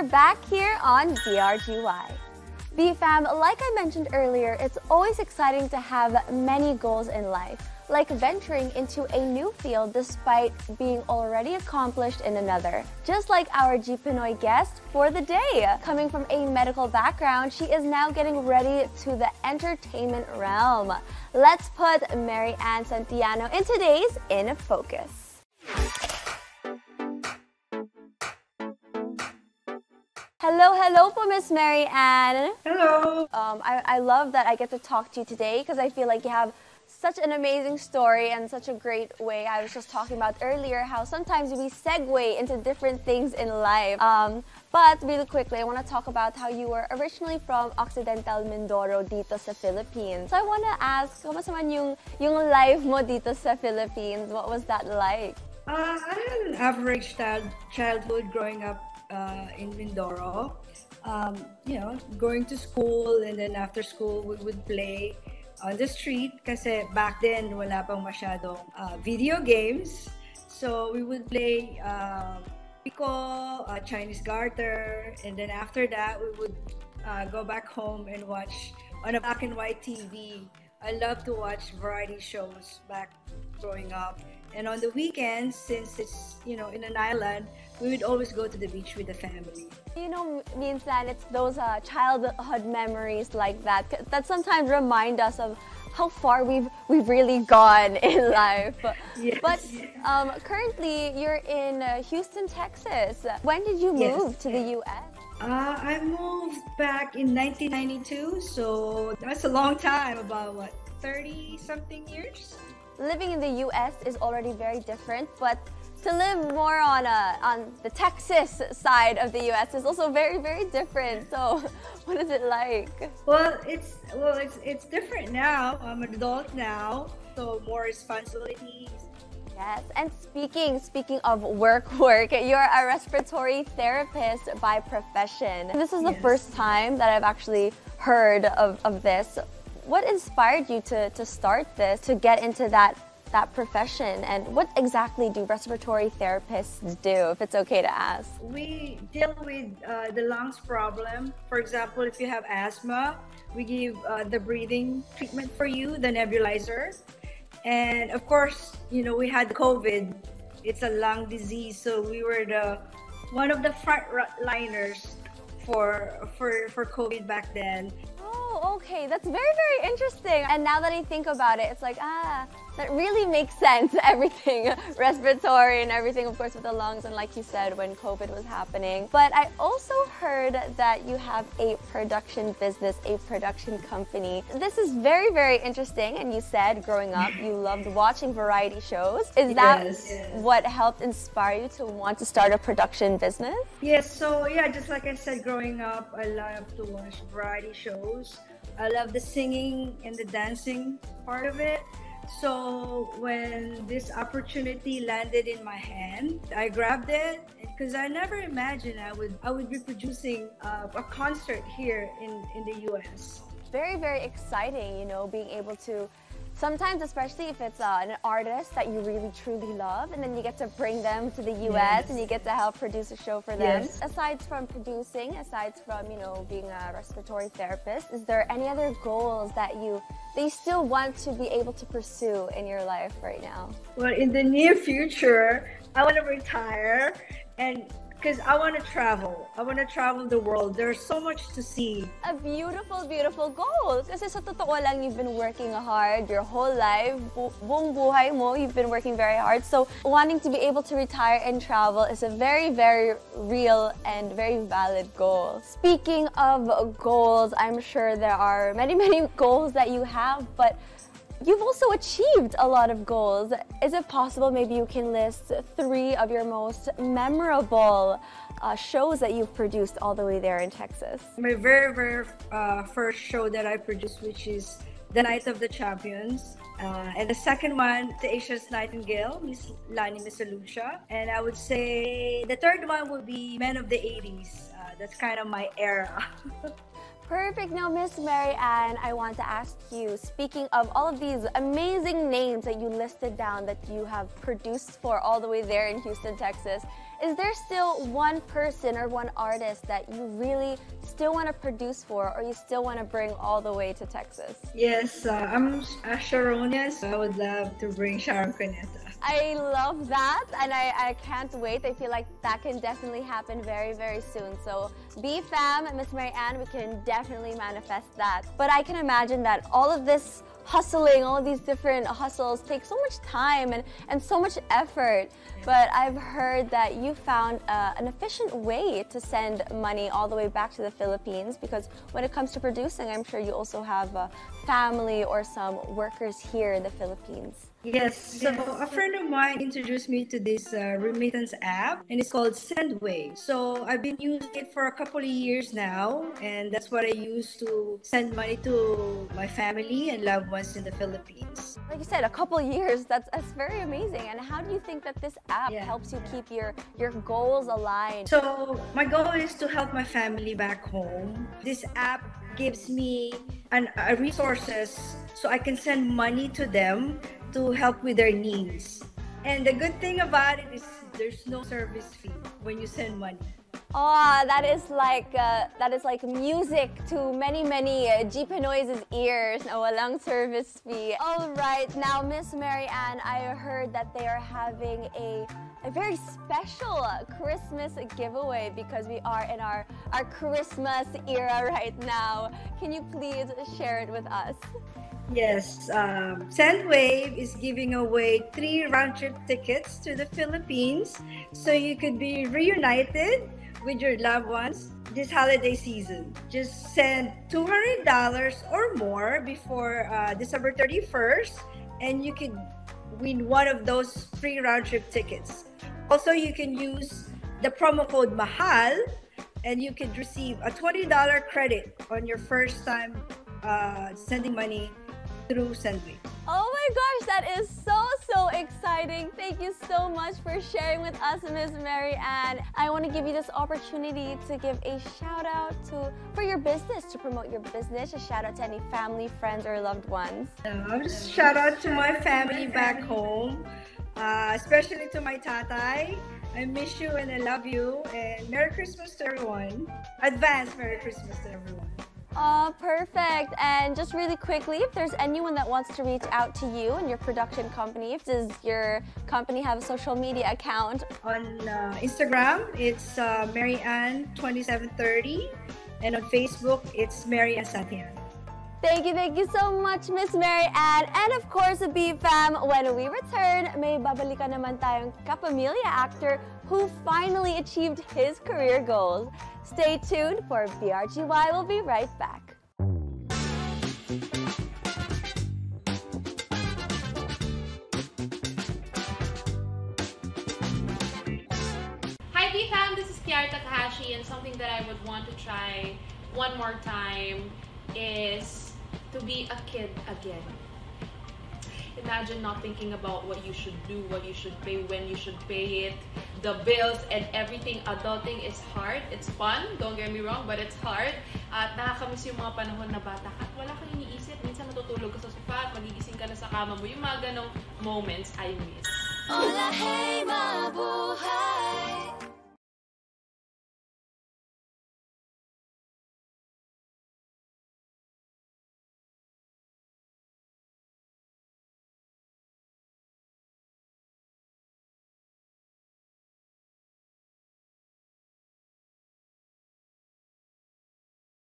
back here on BRGY. B-Fam, like I mentioned earlier, it's always exciting to have many goals in life, like venturing into a new field despite being already accomplished in another. Just like our G Pinoy guest for the day. Coming from a medical background, she is now getting ready to the entertainment realm. Let's put Mary Ann Santiano in today's In Focus. Hello po, Miss Mary Ann. Hello. I love that I get to talk to you today because I feel like you have such an amazing story and such a great way. I was just talking about earlier how sometimes we segue into different things in life. But really quickly, I want to talk about how you were originally from Occidental Mindoro dito sa Philippines. So I want to ask, kamusta man yung life mo dito sa Philippines? What was that like? I had an average childhood growing up in Mindoro. Going to school, and then after school we would play on the street kasi back then wala pang masyadong video games. So we would play Pico, Chinese garter, and then after that we would go back home and watch on a black and white TV. I love to watch variety shows back growing up. And on the weekends, since it's, in an island, we would always go to the beach with the family. Minsan, it's those childhood memories like that sometimes remind us of how far we've really gone in life. Yes. But currently, you're in Houston, Texas. When did you move to the U.S.? I moved back in 1992, so that's a long time, about 30-something years? Living in the U.S. is already very different, but to live more on the Texas side of the U.S. is also very, very different. So, what is it like? Well, it's different now. I'm an adult now, so more responsibilities. Yes, and speaking of work, you're a respiratory therapist by profession. This is the first time that I've actually heard of this. What inspired you to start this, to get into that profession, and what exactly do respiratory therapists do, if it's okay to ask? We deal with the lungs problem. For example, if you have asthma, we give the breathing treatment for you, the nebulizer. And of course, we had COVID. It's a lung disease, so we were one of the front liners for COVID back then. Oh, okay. That's very, very interesting. And now that I think about it, it's like, that really makes sense. Everything, respiratory and everything, of course, with the lungs, and like you said, when COVID was happening. But I also heard that you have a production business, a production company. This is very, very interesting. And you said growing up, you loved watching variety shows. Is that what helped inspire you to want to start a production business? Yes. So just like I said, growing up, I love to watch variety shows. I love the singing and the dancing part of it. So when this opportunity landed in my hand, I grabbed it because I never imagined I would be producing a concert here in the US. Very, very exciting, being able to, sometimes, especially if it's an artist that you really truly love, and then you get to bring them to the US and you get to help produce a show for them. Yes. Aside from producing, aside from, being a respiratory therapist, is there any other goals that you still want to be able to pursue in your life right now? Well, in the near future, I want to retire, and because I want to travel. I want to travel the world. There's so much to see. A beautiful, beautiful goal. Kasi sa totoo lang, you've been working hard your whole life. Buong buhay mo, you've been working very hard. So wanting to be able to retire and travel is a very, very real and very valid goal. Speaking of goals, I'm sure there are many, many goals that you have, but you've also achieved a lot of goals. Is it possible maybe you can list 3 of your most memorable shows that you've produced all the way there in Texas? My very, very first show that I produced, which is The Night of the Champions. And the second one, The Asia's Nightingale, Miss Lani Misalucia. And I would say the third one would be Men of the 80s. That's kind of my era. Perfect. Now, Miss Mary Ann, I want to ask you, speaking of all of these amazing names that you listed down that you have produced for all the way there in Houston, Texas, Is there still one person or one artist that you really still want to produce for, or you still want to bring all the way to Texas? Yes, I'm a Sharonia, so I would love to bring Sharon Cuneta. I love that, and I can't wait. I feel like that can definitely happen very, very soon. So BFAM, Miss Mary Ann, we can definitely manifest that. But I can imagine that all of this hustling, all of these different hustles take so much time and so much effort. But I've heard that you found an efficient way to send money all the way back to the Philippines, because when it comes to producing, I'm sure you also have a family or some workers here in the Philippines. Yes, so a friend of mine introduced me to this remittance app, and it's called Sendwave. So I've been using it for a couple of years now, and that's what I use to send money to my family and loved ones in the Philippines. Like you said, a couple years, that's very amazing. And how do you think that this app helps you keep your goals aligned? So my goal is to help my family back home. This app gives me resources so I can send money to them to help with their needs. And the good thing about it is there's no service fee when you send money. Oh, that is like music to many G Pinoy's ears. Na walang service fee. All right, now Miss Mary Ann, I heard that they are having a very special Christmas giveaway because we are in our Christmas era right now. Can you please share it with us? Yes, Sendwave is giving away 3 round-trip tickets to the Philippines, so you could be reunited with your loved ones this holiday season. Just send $200 or more before December 31st, and you could win one of those free round-trip tickets. Also, you can use the promo code MAHAL, and you could receive a $20 credit on your first time sending money through Sendwave. Oh my gosh, that is so exciting. Thank you so much for sharing with us, Miss Mary Ann. I want to give you this opportunity to give a shout out for your business, to promote your business, a shout out to any family, friends, or loved ones. Just shout out to my family back home, especially to my tatay. I miss you and I love you, and Merry Christmas to everyone. Advance Merry Christmas to everyone. Oh, perfect. And just really quickly, if there's anyone that wants to reach out to you and your production company, does your company have a social media account? On Instagram, it's MaryAnn2730, and on Facebook, it's Mary Ann Santiago. Thank you so much, Miss Mary Ann. And of course, BFAM, when we return, may babalikan naman tayong kapamilya actor who finally achieved his career goals. Stay tuned for BRGY. We'll be right back. Hi BFAM, this is Kiara Takahashi, and something that I would want to try one more time is to be a kid again. Imagine not thinking about what you should do, what you should pay, when you should pay it, the bills and everything. Adulting is hard. It's fun, don't get me wrong, but it's hard. At nakakamiss yung mga panahon na bata ka at wala kang iniisip. Minsan matutulog ka sa sofa at magigising ka na sa kama mo. Yung mga ganong moments I miss. Hola, hey, mabuhay!